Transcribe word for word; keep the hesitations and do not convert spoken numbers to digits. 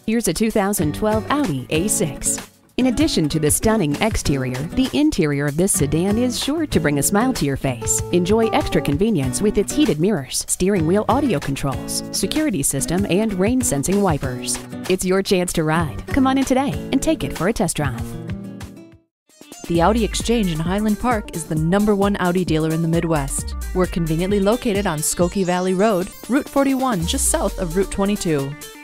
Here's a two thousand twelve Audi A six. In addition to the stunning exterior, the interior of this sedan is sure to bring a smile to your face. Enjoy extra convenience with its heated mirrors, steering wheel audio controls, security system, and rain-sensing wipers. It's your chance to ride. Come on in today and take it for a test drive. The Audi Exchange in Highland Park is the number one Audi dealer in the Midwest. We're conveniently located on Skokie Valley Road, Route forty-one, just south of Route twenty-two.